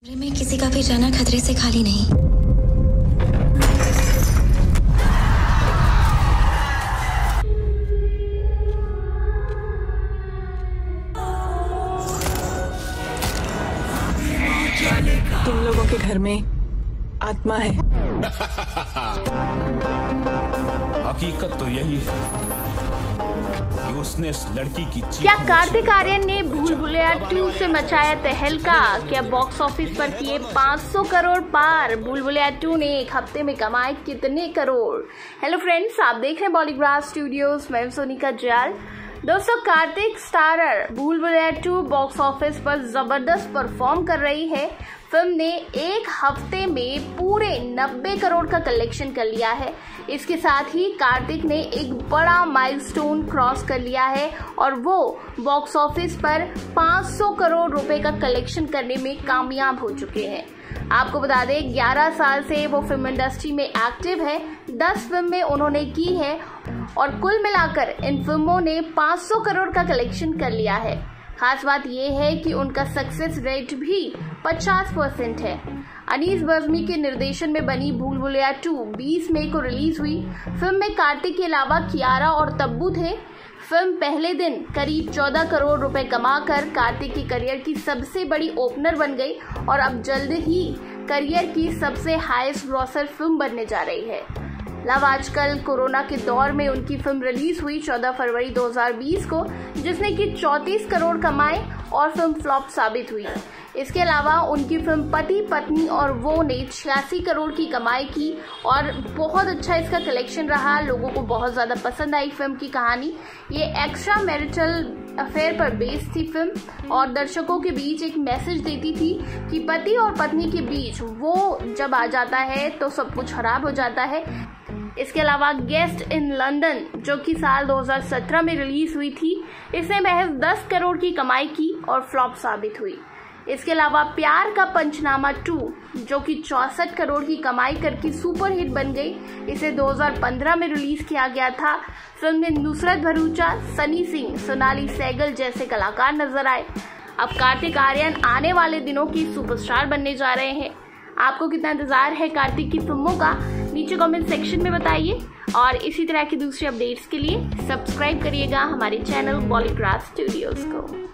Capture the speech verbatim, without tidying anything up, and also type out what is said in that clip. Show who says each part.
Speaker 1: कमरे में किसी का भी जाना खतरे से खाली नहीं।
Speaker 2: तुम लोगों के घर में आत्मा है।
Speaker 3: हकीकत तो यही है कि उसने इस लड़की की
Speaker 4: क्या कार्तिक आर्यन ने भूल भुलैया टू से मचाया तहलका? क्या बॉक्स ऑफिस पर किए पाँच सौ करोड़ पार? भूल भुलैया टू ने एक हफ्ते में कमाए कितने करोड़? हेलो फ्रेंड्स, आप देख रहे हैं बॉलीग्राफ स्टूडियोज। मैं सोनिका जाल। दोस्तों, कार्तिक स्टारर भूल भुलैया टू बॉक्स ऑफिस पर जबरदस्त परफॉर्म कर रही है। फिल्म ने एक हफ्ते में पूरे नब्बे करोड़ का कलेक्शन कर लिया है। इसके साथ ही कार्तिक ने एक बड़ा माइलस्टोन क्रॉस कर लिया है और वो बॉक्स ऑफिस पर पाँच सौ करोड़ रुपए का कलेक्शन करने में कामयाब हो चुके हैं। आपको बता दें, ग्यारह साल से वो फिल्म इंडस्ट्री में एक्टिव है। दस फिल्में उन्होंने की है और कुल मिलाकर इन फिल्मों ने पाँच सौ करोड़ का कलेक्शन कर लिया है। खास बात यह है कि उनका सक्सेस रेट भी पचास परसेंट है। अनीस बज़्मी के निर्देशन में बनी भूल भुलैया टू बीस मई को रिलीज हुई। फिल्म में कार्तिक के अलावा कियारा और तब्बू थे। फिल्म पहले दिन करीब चौदह करोड़ रुपए कमाकर कार्तिक के करियर की सबसे बड़ी ओपनर बन गई और अब जल्द ही करियर की सबसे हाईएस्ट ग्रॉसर फिल्म बनने जा रही है। लव आजकल कोरोना के दौर में उनकी फिल्म रिलीज हुई चौदह फरवरी दो हज़ार बीस को, जिसने कि चौंतीस करोड़ कमाए और फिल्म फ्लॉप साबित हुई। इसके अलावा उनकी फिल्म पति पत्नी और वो ने छियासी करोड़ की कमाई की और बहुत अच्छा इसका कलेक्शन रहा। लोगों को बहुत ज्यादा पसंद आई फिल्म की कहानी। ये एक्स्ट्रा मैरिटल अफेयर पर बेस्ड थी फिल्म और दर्शकों के बीच एक मैसेज देती थी कि पति और पत्नी के बीच वो जब आ जाता है तो सब कुछ खराब हो जाता है। इसके अलावा गेस्ट इन लंदन, जो कि साल दो हज़ार सत्रह में रिलीज हुई थी, इसने महज दस करोड़ की कमाई की और फ्लॉप साबित हुई। इसके अलावा प्यार का पंचनामा टू, जो कि चौसठ करोड़ की कमाई करके सुपर हिट बन गई, इसे दो हज़ार पंद्रह में रिलीज किया गया था। फिल्म में नुसरत भरूचा, सनी सिंह, सोनाली सहगल जैसे कलाकार नजर आए। अब कार्तिक आर्यन आने वाले दिनों की सुपरस्टार बनने जा रहे हैं। आपको कितना इंतजार है कार्तिक की फिल्मों का? नीचे कमेंट सेक्शन में बताइए और इसी तरह की दूसरी अपडेट्स के लिए सब्सक्राइब करिएगा हमारे चैनल बॉलीग्राफ स्टूडियोज को।